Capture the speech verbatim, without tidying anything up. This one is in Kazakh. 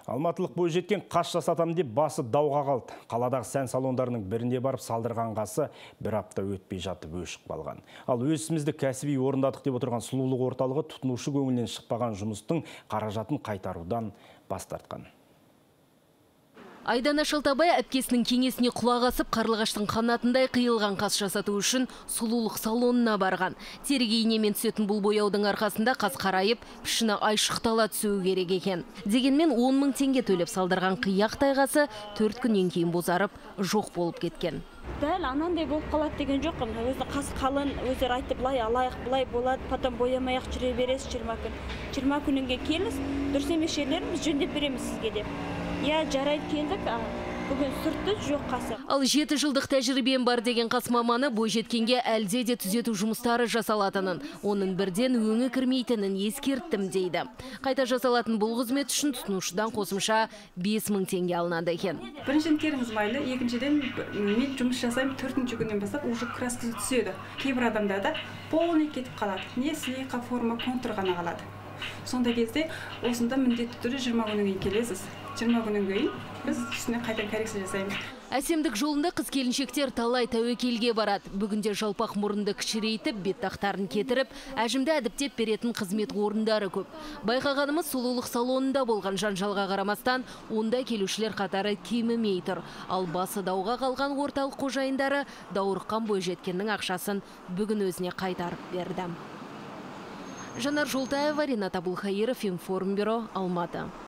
Алматылық бойжеткен қас жасатам деп басы дауға қалды. Қаладағы сән салондарының бірінде барып салдырған қасы бір апта өтпей жатып өшіп қалған. Ал өз ісімізді кәсіби орындадық деп отырған сұлулық орталығы тұтынушы көңілінен шықпаған жұмыстың қаражатын қайтарудан бас тартқан. Айдана Шалтабай әпкесінің кеңесіне құлақ асып, қарлығаштың қанатындай қиылған қас жасату үшін сұлулық салонына барған. Теріге инемен түсетін бұл бояудың арқасында қас қарайып, пішіні айшықтала түсуі керек екен. Дегенмен он мың теңге төлеп салдырған қияқ тайғасы төрт күннен кейін бозарып, жоқ болып кеткен. Дәл анандай болып қалады деген жоқ. Өзі қас қалын, өздері айтып, былай алайық, былай болады, потом боямай-ақ жүре бересіз жиырма күн. жиырма күнінге келіңіз, дұрыс емес жерлерін біз жөндеп береміз сізге деп. Я, жарайды келдік, бүгін сүртті жоқ қасы. Ал жеті жылдық тәжірибем бар деген қас маманы бойжеткенге әлде де түзету жұмыстары жасалатынын, оның бірден өңі кірмейтінін ескерттім дейді. Қайта жасалатын бұл қызмет үшін тұтынушыдан қосымша бес мың теңге алынады екен. Біріншіден теріңіз майлы, екіншіден мен жұмыс жасаймын, төртінші күннен бастап уже краскасы түседі. Кейбір адамдарда полный кетіп қалады. Не слейка, форма, контур ғана қалады. Сонда кезде осында міндетті түрде жиырма күннен кейін келесіз. жиырма күннен кейін біз үстіне қайта коррекция жасаймыз. Әсемдік жолында қыз-келіншектер талай тәуекелге барады. Бүгінде жалпақ мұрынды кішірейтіп, бет тақтарын кетіріп, әжімді әдіптеп беретін қызмет орындары көп. Байқағанымыз сұлулық салонында болған жанжалға қарамастан, онда келушілер қатары кемімей тұр. Ал басы дауға қалған орталық қожайындары даурыққан бойжеткеннің ақшасын бүгін өзіне қайтарып берді. Жанар Жолтаева, Ринат Абылхаиров, Информбюро, Алматы.